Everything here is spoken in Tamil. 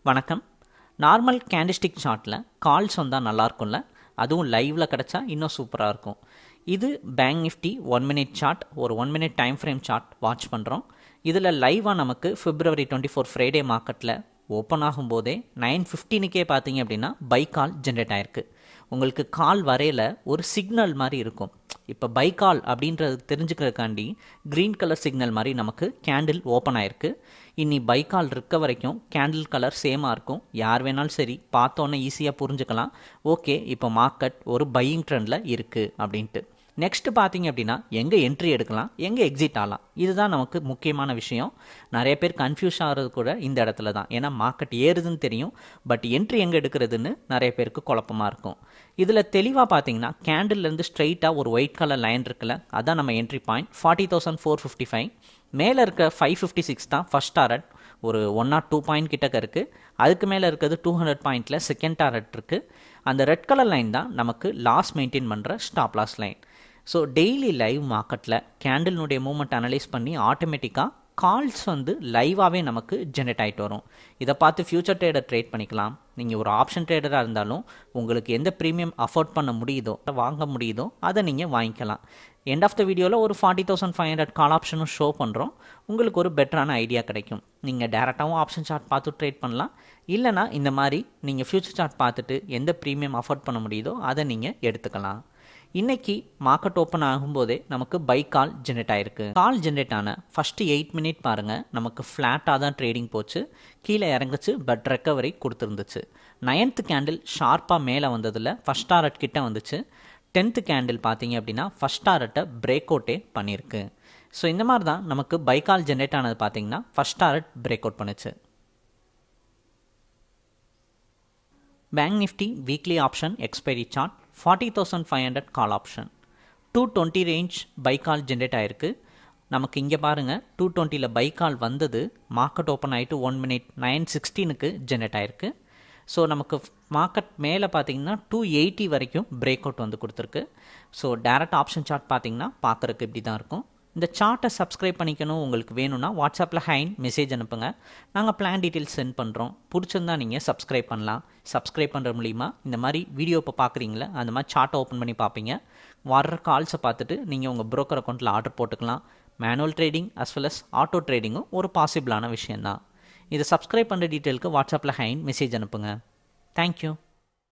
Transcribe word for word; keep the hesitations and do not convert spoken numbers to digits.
வணக்கம். நார்மல் கேண்டிஸ்டிக் சார்ட்டில் கால்ஸ் வந்தால் நல்லாயிருக்கும்ல, அதுவும் லைவில் கிடச்சா இன்னும் சூப்பராக இருக்கும். இது bank Nifty one minute chart, ஒரு one minute time frame chart watch பண்ணுறோம். இதில் லைவாக நமக்கு பிப்ரவரி டுவெண்ட்டி ஃபோர் ஃப்ரைடே மார்க்கெட்டில் ஓப்பன் ஆகும்போதே நைன் ஃபிஃப்டீனுக்கே பார்த்தீங்க அப்படின்னா பை கால் ஜென்ரேட் ஆகிருக்கு. உங்களுக்கு கால் வரையில் ஒரு சிக்னல் மாதிரி இருக்கும். இப்போ பை கால் அப்படின்றது தெரிஞ்சுக்கிறதுக்காண்டி க்ரீன் கலர் சிக்னல் மாதிரி நமக்கு கேண்டில் ஓப்பன் ஆகிருக்கு. இனி பை கால் இருக்க வரைக்கும் கேண்டில் கலர் சேமாக இருக்கும். யார் வேணாலும் சரி பார்த்தோன்னே ஈஸியாக புரிஞ்சுக்கலாம், ஓகே இப்போ மார்க்கெட் ஒரு பையிங் ட்ரெண்டில் இருக்குது அப்படின்ட்டு. நெக்ஸ்ட்டு பார்த்தீங்க அப்படின்னா எங்கே என்ட்ரி எடுக்கலாம், எங்கே எக்ஸிட் ஆகலாம், இதுதான் நமக்கு முக்கியமான விஷயம். நிறைய பேர் கன்ஃபியூஸ் ஆகிறது கூட இந்த இடத்துல தான். ஏன்னா மார்க்கெட் ஏறுதுன்னு தெரியும், பட் என்ட்ரி எங்கே எடுக்கிறதுன்னு நிறைய பேருக்கு குழப்பமாக இருக்கும். இதில் தெளிவாக பார்த்தீங்கன்னா கேண்டில்லேருந்து ஸ்ட்ரைட்டாக ஒரு ஒயிட் கலர் லைன் இருக்குல்ல, அதான் நம்ம entry point forty thousand four fifty five. மேலே இருக்க ஃபைவ் ஃபிஃப்டி சிக்ஸ் தான் ஃபஸ்ட் டாரட், ஒரு ஒன் நாட் டூ பாயிண்ட் கிட்டக்க இருக்குது. அதுக்கு மேலே இருக்கிறது டூ ஹண்ட்ரட் பாயிண்டில் செகண்ட் டாரட் இருக்குது. அந்த ரெட் கலர் லைன் தான் நமக்கு லாஸ் மெயின்டைன் பண்ணுற stop loss line. So daily live மார்க்கெட்டில் கேண்டில்னுடைய மூவ்மெண்ட் அனலைஸ் பண்ணி ஆட்டோமேட்டிக்காக கால்ஸ் வந்து லைவாகவே நமக்கு ஜென்ரேட் ஆகிட்டு வரும். இதை பார்த்து ஃபியூச்சர் ட்ரேடர் ட்ரேட் பண்ணிக்கலாம். நீங்கள் ஒரு ஆப்ஷன் ட்ரேடராக இருந்தாலும் உங்களுக்கு எந்த ப்ரீமியம் அஃபோர்ட் பண்ண முடியுதோ, வாங்க முடியுதோ அதை நீங்கள் வாங்கிக்கலாம். எண்ட் ஆஃப் த வீடியோவில் ஒரு forty thousand five hundred call ஆப்ஷனும் ஷோ பண்ணுறோம். உங்களுக்கு ஒரு பெட்டரான ஐடியா கிடைக்கும். நீங்கள் டேரெக்டாகவும் ஆப்ஷன் சார்ட் பார்த்து ட்ரேட் பண்ணலாம். இல்லைனா இந்த மாதிரி நீங்கள் ஃபியூச்சர் சார்ட் பார்த்துட்டு எந்த ப்ரீமியம் அஃபோர்ட் பண்ண முடியுதோ அதை நீங்கள் எடுத்துக்கலாம். இன்றைக்கி மார்க்கெட் ஓப்பன் ஆகும்போதே நமக்கு பை கால் ஜென்ரேட் ஆகிருக்கு. கால் ஜென்ரேட் ஆன ஃபஸ்ட்டு எயிட் மினிட் பாருங்கள், நமக்கு ஃப்ளாட்டாக தான் ட்ரேடிங் போச்சு, கீழே இறங்குச்சு, பட் ரெக்கவரி கொடுத்துருந்துச்சு. நைன்த்து கேண்டில் ஷார்ப்பாக மேலே வந்ததில் ஃபஸ்ட் டாரட் கிட்ட வந்துச்சு. டென்த்து கேண்டில் பார்த்தீங்க அப்படின்னா ஃபஸ்ட் டாரட்டை பிரேக் அவுட்டே பண்ணியிருக்கு. ஸோ இந்த மாதிரி தான் நமக்கு பை கால் ஜென்ரேட் ஆனது பார்த்தீங்கன்னா ஃபஸ்ட் டாரட் பிரேக் அவுட் பண்ணுச்சு. Bank Nifty weekly option expiry chart forty thousand five hundred call option two twenty range buy call generate ஆகிருக்கு. நமக்கு இங்கே பாருங்கள், டூ டுவெண்ட்டியில் பை கால் வந்தது, மார்க்கெட் ஓப்பன் ஆகிட்டு ஒன் மினிட் நைன் சிக்ஸ்டீனுக்கு ஜென்ரேட் ஆகிருக்கு. ஸோ நமக்கு மார்க்கெட் மேலே பார்த்தீங்கன்னா டூ எயிட்டி வரைக்கும் பிரேக் அவுட் வந்து கொடுத்துருக்கு. ஸோ டேரக்ட் ஆப்ஷன் சார்ட் பார்த்தீங்கன்னா பார்க்குறக்கு இப்படி தான் இருக்கும். இந்த சார்ட்டை சப்ஸ்கிரைப் பண்ணிக்கணும் உங்களுக்கு வேணும்னா வாட்ஸ்அப்பில் ஹைன் மெசேஜ் அனுப்புங்க, நாங்கள் பிளான் டீட்டெயில்ஸ் சென்ட் பண்ணுறோம். பிடிச்சிருந்தா நீங்கள் சப்ஸ்கிரைப் பண்ணலாம். சப்ஸ்கிரைப் பண்ணுற மூலிமா இந்த மாதிரி வீடியோ இப்போ பார்க்குறீங்களே அந்த மாதிரி சார்ட்டை ஓப்பன் பண்ணி பார்ப்பீங்க. வர்ற கால்ஸை பார்த்துட்டு நீங்கள் உங்கள் ப்ரோக்கர் அக்கௌண்ட்டில் ஆர்டர் போட்டுக்கலாம். Manual trading as well as auto ட்ரேடிங்கும் ஒரு பாசிபிளான விஷயந்தான். இதை சப்ஸ்கிரைப் பண்ணுற டீட்டெயிலுக்கு வாட்ஸ்அப்பில் ஹைன் மெசேஜ் அனுப்புங்க. தேங்க்யூ.